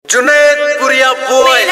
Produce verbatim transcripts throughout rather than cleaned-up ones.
जुनैदपुरिया boys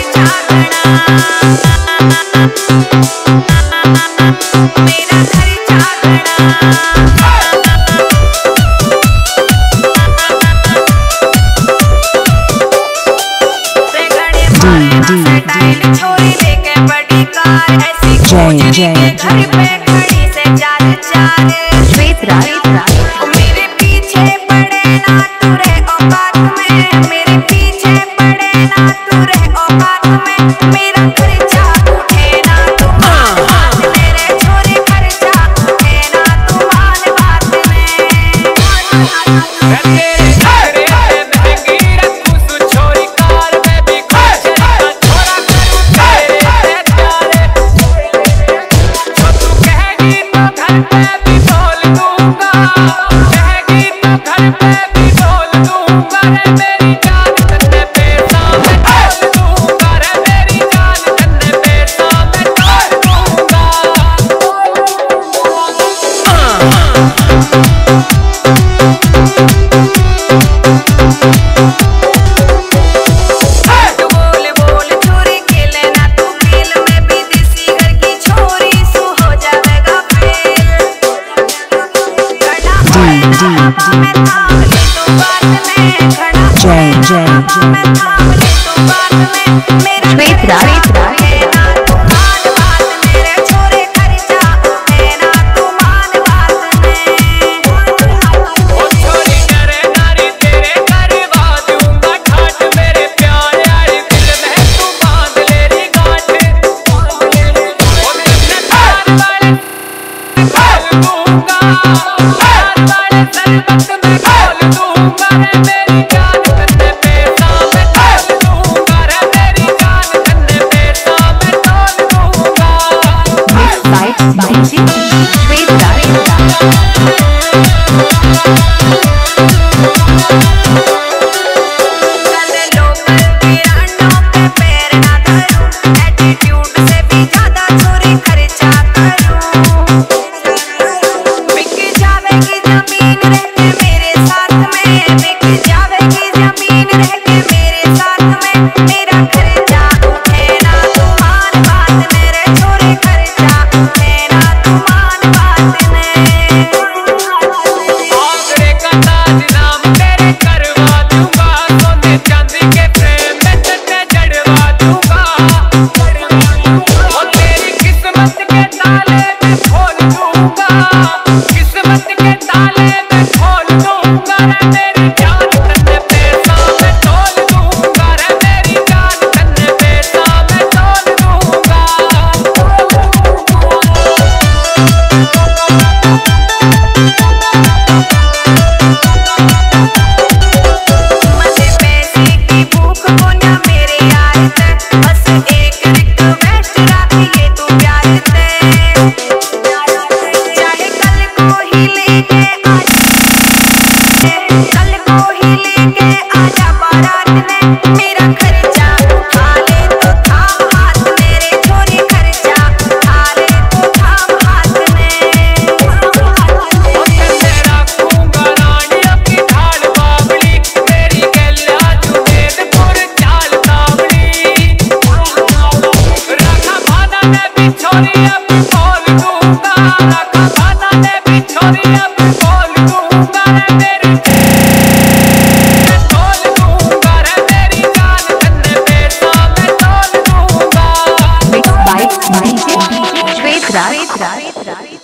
छोरी लेके बड़ी कार ऐसी जय जय घर पे खड़ी से चार चार श्वेत रात मेरे पीछे पड़े ना तू रे औकात में, मेरे पीछे पड़े ना तू रे औकात में, मेरा खर्चा उठे ना तू मान बात मेरे छोरी खर्चा उठे ना तू मान बात में। जय जय श्वेत रात मेरे छोरे खर्चा उठे ना तू मान बात में। ओ छोरी करे नारी तेरे करवा दूंगा ठाट मेरे प्यार यारी दिल में तू बांध लेरी गांठ ओ तुमने प्यार वाले खोल दूंगा प्यार वाले सरबत में खोल दूंगा रे मेरी जान तन्ने पैसा में खोल दूंगा रे मेरी जान तन्ने पैसा में खोल दूंगा। बाइट बाइट श्वेत किस्मत के ताले में खोल दूंगा रे मेरी जान तन्ने पैसा में तोल दूंगा रे मेरी जान तन्ने पैसा में तोल दूंगा। मुझे पैसे की भूख को ना मेरे यार ते, बस एक रिक्वेस्ट रखिए तू प्यार ते, कल को ही लेके आजा बारात में, मेरा खर्चा उठा ले तो थाम हाथ मेरे छोरी खर्चा उठा ले तो थाम हाथ में। ओ तेरा खूंगा रानी अपनी ढाल बावली मेरी गल्ला जुनैदपुर चाल तावली रखा भाना ने बिछोरी अब बोल दूंगा रखा भाना ने बिछोरी अब बोल दूंगा रे मेरी श्वेत रात।